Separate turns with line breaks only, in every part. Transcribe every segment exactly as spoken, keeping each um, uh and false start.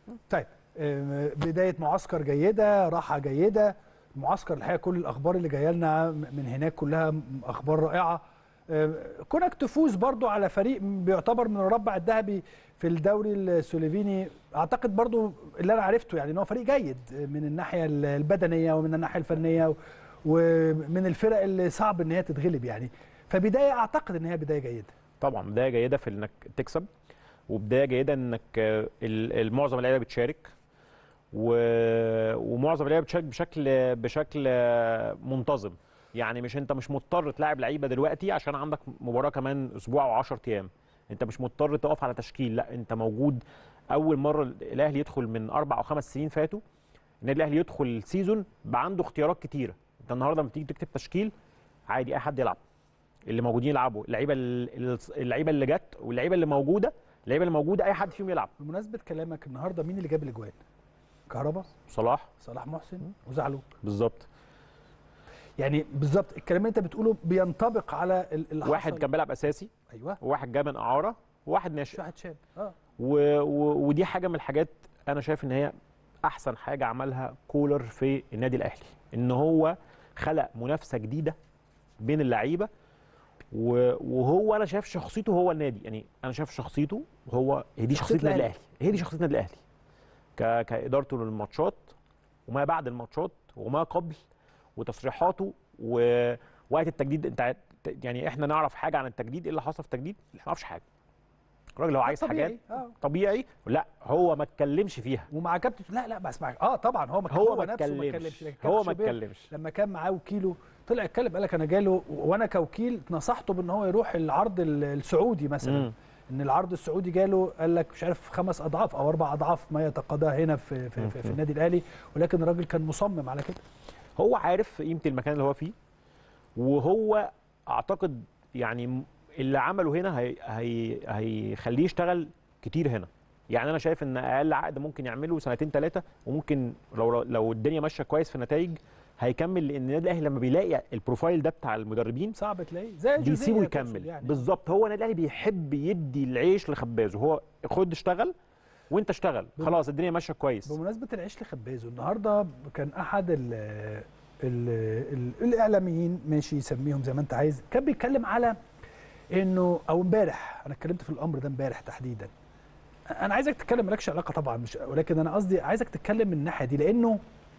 طيب بدايه معسكر جيده، راحه جيده، معسكر الحقيقه كل الاخبار اللي جايه لنا من هناك كلها اخبار رائعه. كونك تفوز برضو على فريق بيعتبر من المربع الذهبي في الدوري السلوفيني، اعتقد برضو اللي انا عرفته يعني ان هو فريق جيد من الناحيه البدنيه ومن الناحيه الفنيه ومن الفرق اللي صعب ان هي تتغلب يعني، فبدايه اعتقد ان هي بدايه جيده.
طبعا بدايه جيده في انك تكسب، وبدايه جيده انك معظم اللعيبه بتشارك، ومعظم اللعيبه بتشارك بشكل بشكل منتظم. يعني مش انت مش مضطر تلاعب لعيبه دلوقتي عشان عندك مباراه كمان اسبوع او عشرة ايام، انت مش مضطر تقف على تشكيل، لا انت موجود. اول مره الاهلي يدخل من اربع او خمس سنين فاتوا النادي الاهلي يدخل السيزون بقى عنده اختيارات كتيره. انت النهارده لما تيجي تكتب تشكيل عادي اي حد يلعب، اللي موجودين يلعبوا، اللعيبه اللعيبه اللي جت واللعيبه اللي موجوده، اللعيبه اللي موجوده اي حد فيهم يلعب.
بمناسبه كلامك النهارده مين اللي جاب الاجوان؟ كهربا،
صلاح
صلاح محسن وزعلوك.
بالظبط،
يعني بالظبط الكلام اللي انت بتقوله بينطبق على اللي حصل.
واحد كان بيلعب اساسي،
ايوه،
وواحد جاي من اعاره، وواحد ناشئ،
واحد شاب. اه
و... و... ودي حاجه من الحاجات انا شايف ان هي احسن حاجه عملها كولر في النادي الاهلي، ان هو خلق منافسه جديده بين اللعيبه، وهو انا شايف شخصيته هو النادي. يعني انا شايف شخصيته هو هي دي شخصيه النادي الاهلي، هي دي شخصيه النادي الاهلي ك... كادارته للماتشات وما بعد الماتشات وما قبل وتصريحاته ووقت التجديد. انت يعني احنا نعرف حاجه عن التجديد، ايه اللي حصل في التجديد؟ ما نعرفش حاجه. الراجل لو عايز
طبيعي.
حاجات
آه.
طبيعي، لا هو ما اتكلمش فيها.
ومع كابتن لا لا بسمعك. اه طبعا هو ما
هو
ما اتكلمش،
هو ما اتكلمش.
لما كان معاه وكيله طلع اتكلم، قال لك انا جاله وانا كوكيل نصحته بان هو يروح العرض السعودي مثلا. م. ان العرض السعودي جاله قال لك مش عارف خمس اضعاف او اربع اضعاف ما يتقاضاه هنا في في, في, في النادي الاهلي، ولكن الراجل كان مصمم على كده.
هو عارف قيمه المكان اللي هو فيه، وهو اعتقد يعني اللي عمله هنا هي هي هيخليه يشتغل كتير هنا. يعني انا شايف ان اقل عقد ممكن يعمله سنتين ثلاثه، وممكن لو لو الدنيا ماشيه كويس في النتائج هيكمل، لان النادي الاهلي لما بيلاقي البروفايل ده بتاع المدربين
صعب تلاقيه زي
بيسيبه يكمل. يعني بالظبط، هو النادي الاهلي بيحب يدي العيش لخبازه، هو خد اشتغل وانت اشتغل خلاص الدنيا ماشيه كويس.
بمناسبه العيش لخبازه، النهارده كان احد ال ال ال الاعلاميين ماشي يسميهم زي ما انت عايز، كان بيتكلم على انه او امبارح انا اتكلمت في الامر ده امبارح تحديدا. انا عايزك تتكلم، مالكش علاقه طبعا مش، ولكن انا قصدي عايزك تتكلم من الناحيه دي، لانه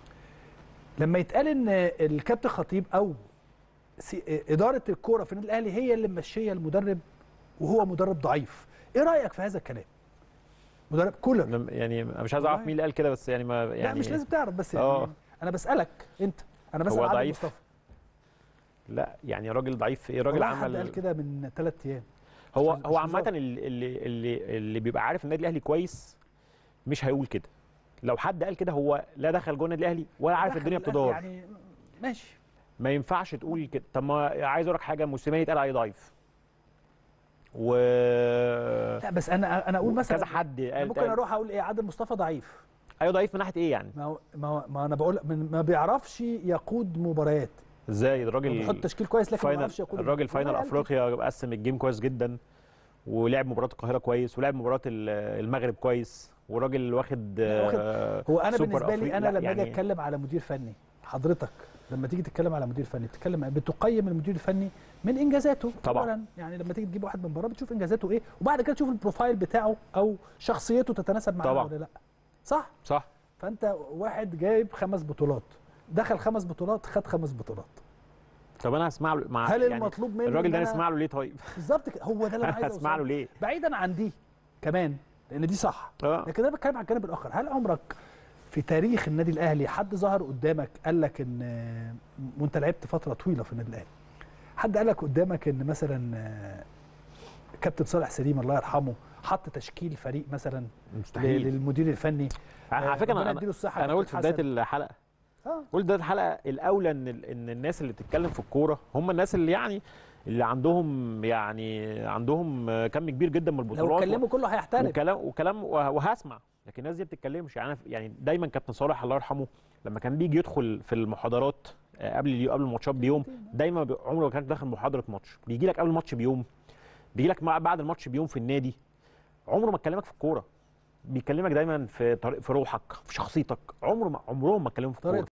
لما يتقال ان الكابتن خطيب او اداره الكوره في النادي الاهلي هي اللي ممشيه المدرب وهو مدرب ضعيف، ايه رايك في هذا الكلام؟ مدرب كولر
يعني مش عايز اعرف مين اللي قال كده، بس يعني ما يعني
لا مش لازم تعرف، بس يعني
أوه.
انا بسالك انت، انا بسال عادل مصطفى.
لا يعني راجل ضعيف في ايه؟ راجل عمل
حد قال كده من ثلاث ايام.
هو هو عامه اللي اللي اللي بيبقى عارف النادي الاهلي كويس مش هيقول كده. لو حد قال كده هو لا دخل جوه النادي الاهلي ولا عارف الدنيا بتدار.
يعني ماشي،
ما ينفعش تقول كده. طب ما عايز اقول لك حاجه، موسيماني اتقال عليه ضعيف و
لا بس انا انا اقول مثلا
كذا حد قال،
ممكن اروح اقول ايه؟ عادل مصطفى ضعيف.
ايوه ضعيف من ناحيه ايه يعني؟
ما ما, ما انا بقول ما بيعرفش يقود مباريات.
ازاي الراجل
بيحط تشكيل كويس لكن ما بيعرفش يقود
الراجل فاينل افريقيا قسم الجيم كويس جدا، ولعب مباراه القاهره كويس، ولعب مباراه المغرب كويس، وراجل واخد,
واخد هو انا بالنسبه لي انا لما اجي
يعني
اتكلم على مدير فني، حضرتك لما تيجي تتكلم على مدير فني بتتكلم بتقيم المدير الفني من انجازاته
طبعا.
اولا، يعني لما تيجي تجيب واحد من بره بتشوف انجازاته ايه، وبعد كده تشوف البروفايل بتاعه او شخصيته تتناسب معاه ولا لا. صح
صح.
فانت واحد جايب خمس بطولات، دخل خمس بطولات، خد خمس بطولات.
طب انا هسمع له مع
هل
يعني
المطلوب منه
الراجل ده نسمع له ليه؟ طيب
بالظبط كده، هو ده اللي انا عايز
اسمع له ليه؟
بعيدا عن دي كمان لان دي صح،
أه.
لكن انا بتكلم عن الجانب الاخر. هل عمرك في تاريخ النادي الاهلي حد ظهر قدامك قال لك ان وانت لعبت فتره طويله في النادي الاهلي، حد قال لك قدامك ان مثلا كابتن صالح سليم الله يرحمه حط تشكيل فريق مثلا
مستحيل
للمدير الفني؟
على فكره انا انا قلت في بدايه الحلقه
اه
قلت ده الحلقه الاولى ان ان الناس اللي بتتكلم في الكوره هم الناس اللي يعني اللي عندهم يعني عندهم كم كبير جدا من البطولات.
لو اتكلموا كله هيحترم
وكلام وكلام وهسمع، لكن الناس دي ما بتتكلمش. يعني يعني دايما كابتن صالح الله يرحمه لما كان بيجي يدخل في المحاضرات قبل قبل الماتشات بيوم، دايما عمره ما كان داخل محاضره ماتش، بيجي لك قبل الماتش بيوم، بيجي لك بعد الماتش بيوم في النادي، عمره ما اتكلمك في الكوره. بيكلمك دايما في طريق، في روحك، في شخصيتك. عمره ما عمرهم ما اتكلموا في
طريقة
الكوره.